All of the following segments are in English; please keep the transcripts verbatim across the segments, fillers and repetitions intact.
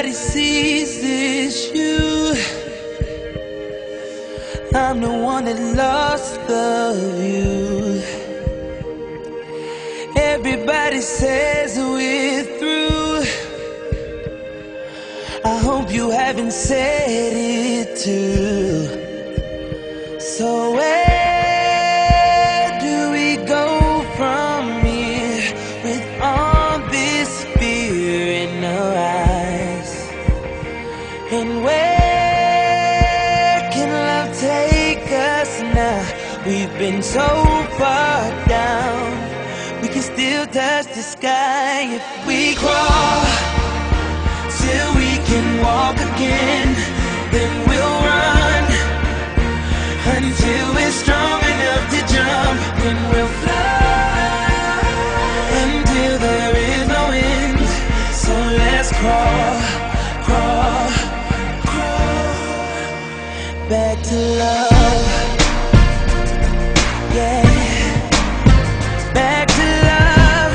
Everybody sees this you. I'm the one that lost the view. Everybody says we're through. I hope you haven't said it too. So where do we go from here with all this fear in our eyes? And where can love take us now? We've been so far down, we can still touch the sky if we crawl till we can walk again. Then we'll run until we're strong enough to jump. Then we'll fly until there is no end. So let's crawl, crawl, crawl back to love. Yeah, back to love.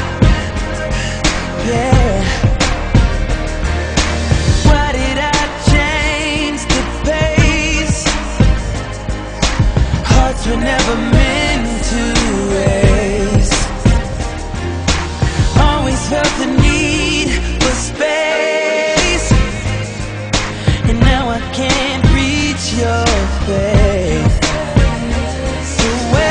Yeah. Why did I change the pace? Hearts were never meant to race. Always felt the need for space, and now I can't reach your face. So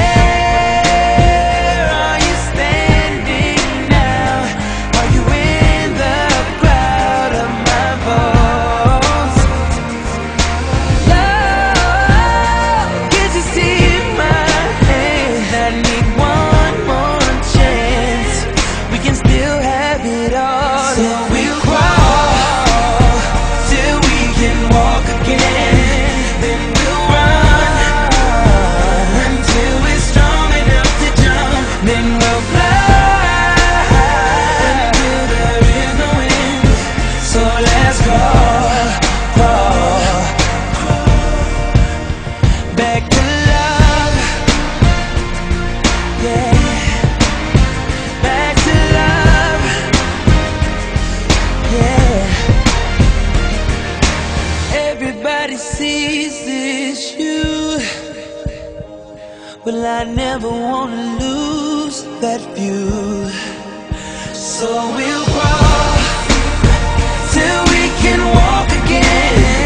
where are you standing now? Are you in the cloud of my voice? Love, can't you see in my hand? I need one more chance. We can still have it all. So we'll crawl till we can walk again. Then we'll run until we're strong enough to jump. Then we'll fly until there is no end. So let's crawl, crawl, back to love. Yeah, back to love. Yeah. Everybody sees this you. Well, I never wanna lose that view. So we'll crawl till we can walk again.